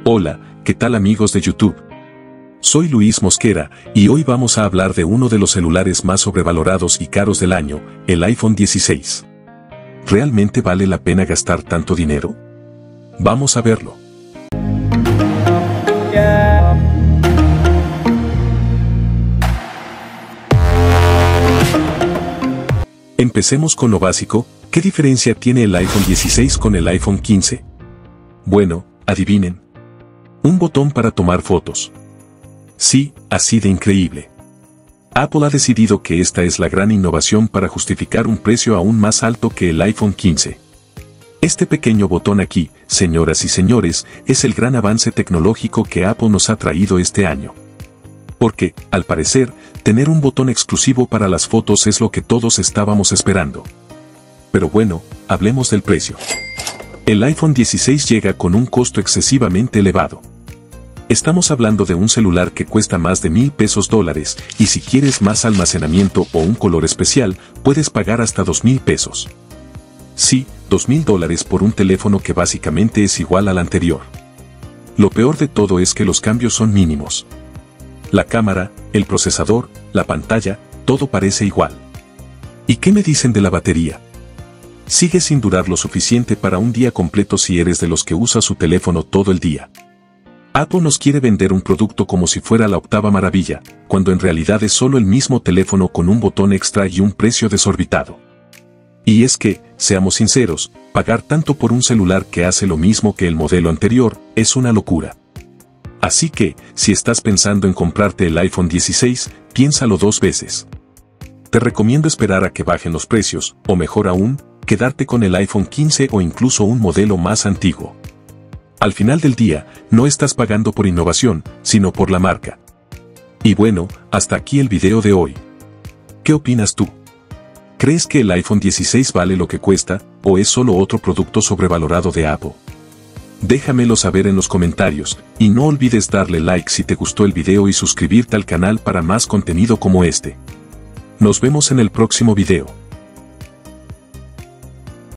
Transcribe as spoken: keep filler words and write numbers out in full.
Hola, ¿qué tal amigos de YouTube? Soy Luis Mosquera, y hoy vamos a hablar de uno de los celulares más sobrevalorados y caros del año, el iPhone dieciséis. ¿Realmente vale la pena gastar tanto dinero? Vamos a verlo. Empecemos con lo básico. ¿Qué diferencia tiene el iPhone dieciséis con el iPhone quince? Bueno, adivinen. Un botón para tomar fotos. Sí, así de increíble. Apple ha decidido que esta es la gran innovación para justificar un precio aún más alto que el iPhone quince. Este pequeño botón aquí, señoras y señores, es el gran avance tecnológico que Apple nos ha traído este año. Porque, al parecer, tener un botón exclusivo para las fotos es lo que todos estábamos esperando. Pero bueno, hablemos del precio. El iPhone dieciséis llega con un costo excesivamente elevado. Estamos hablando de un celular que cuesta más de mil pesos dólares, y si quieres más almacenamiento o un color especial, puedes pagar hasta dos mil pesos. Sí, dos mil dólares por un teléfono que básicamente es igual al anterior. Lo peor de todo es que los cambios son mínimos. La cámara, el procesador, la pantalla, todo parece igual. ¿Y qué me dicen de la batería? Sigue sin durar lo suficiente para un día completo si eres de los que usa su teléfono todo el día. Apple nos quiere vender un producto como si fuera la octava maravilla, cuando en realidad es solo el mismo teléfono con un botón extra y un precio desorbitado. Y es que, seamos sinceros, pagar tanto por un celular que hace lo mismo que el modelo anterior, es una locura. Así que, si estás pensando en comprarte el iPhone dieciséis, piénsalo dos veces. Te recomiendo esperar a que bajen los precios, o mejor aún, quedarte con el iPhone quince o incluso un modelo más antiguo. Al final del día, no estás pagando por innovación, sino por la marca. Y bueno, hasta aquí el video de hoy. ¿Qué opinas tú? ¿Crees que el iPhone dieciséis vale lo que cuesta, o es solo otro producto sobrevalorado de Apple? Déjamelo saber en los comentarios, y no olvides darle like si te gustó el video y suscribirte al canal para más contenido como este. Nos vemos en el próximo video.